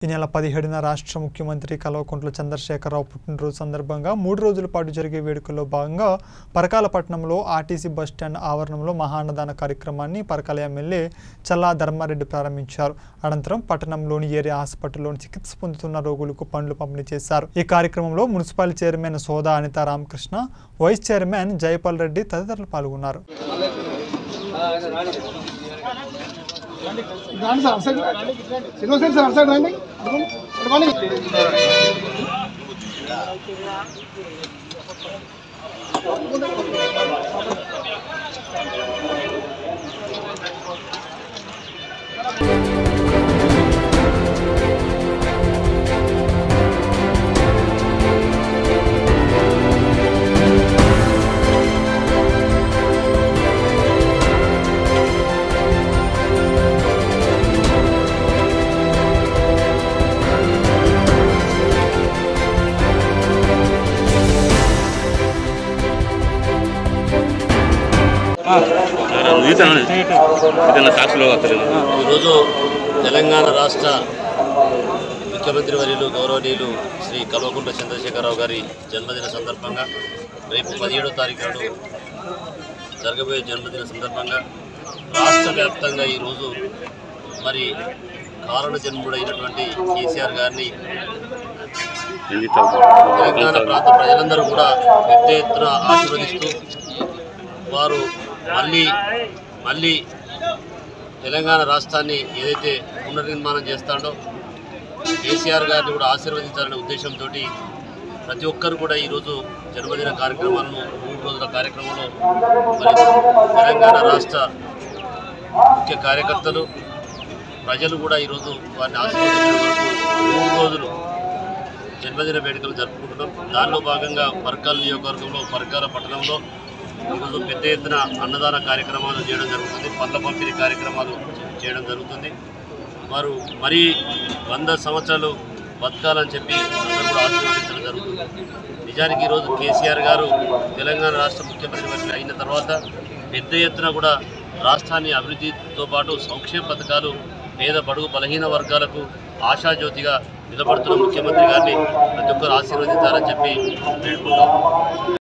ఈ నెల 17న రాష్ట్ర ముఖ్యమంత్రి కల్వకుంట్ల చంద్రశేఖరరావు పుట్టినరోజు సందర్భంగా 3 రోజుల పాటు జరిగే వేడుకల్లో భాగంగా పరకాల పట్టణంలో ఆర్టీసీ బస్టాండ్ ఆవరణంలో మహాన్నదాన కార్యక్రమాన్ని పరకాల ఎమ్మెల్యే చల్లా ధర్మారెడ్డి ప్రారంభించారు. అనంతరం పట్టణంలోని ఏరియా హాస్పిటల్లోని చికిత్స పొందుతున్న రోగులకు పండ్లు పంపిణీ చేశారు. ఈ కార్యక్రమంలో municipal chairman Soda Anitha Ramakrishna, vice chairman Jayapal Reddy తదితరులు పాల్గొన్నారు. ఈరోజు తెలంగాణ రాష్ట్ర ముఖ్యమంత్రి వర్యులు గౌరవనీయులు శ్రీ కల్వకుంట్ల చంద్రశేఖరరావు గారి జన్మదిన సందర్భంగా రేపు 17వ తారీఖు నాడు జరగబోయే జన్మదిన సందర్భంగా రాష్ట్ర వ్యాప్తంగా ఈరోజు మరి కారణ జన్ముడైనటువంటి కేసీఆర్ గారిని తెలంగాణ ప్రాంత ప్రజలందరూ కూడా పెద్ద ఎత్తున ఆశీర్వదిస్తూ వారు మళ్ళీ తెలంగాణ రాష్ట్రాన్ని ఏదైతే పునర్నిర్మాణం చేస్తాడో కేసీఆర్ గారిని కూడా ఆశీర్వదించాలనే ఉద్దేశంతో ప్రతి ఒక్కరు కూడా ఈరోజు జన్మదిన కార్యక్రమాలను 3 రోజుల కార్యక్రమంలో మరి తెలంగాణ రాష్ట్ర ముఖ్య కార్యకర్తలు ప్రజలు కూడా ఈరోజు వారిని ఆశీర్వదించడం వరకు 3 రోజులు జన్మదిన వేడుకలు జరుపుకుంటున్నాం. దానిలో భాగంగా పరకాల నియోజకవర్గంలో పరకాల పట్టణంలో ఈరోజు పెద్ద ఎత్తున అన్నదాన కార్యక్రమాలు చేయడం జరుగుతుంది. పండ్ల పంపిణీ కార్యక్రమాలు చేయడం జరుగుతుంది. వారు మరీ 100 సంవత్సరాలు బతకాలని చెప్పి అందరూ కూడా ఆశీర్వదించడం జరుగుతుంది. నిజానికి ఈరోజు కేసీఆర్ గారు తెలంగాణ రాష్ట్ర ముఖ్యమంత్రి అయిన తర్వాత పెద్ద ఎత్తున కూడా రాష్ట్రాన్ని అభివృద్ధితో పాటు సంక్షేమ పథకాలు పేద బడుగు బలహీన వర్గాలకు ఆశాజ్యోతిగా నిలబడుతున్న ముఖ్యమంత్రి గారిని ప్రతి ఒక్కరు ఆశీర్వదించాలని చెప్పి వేడుకుంటాం.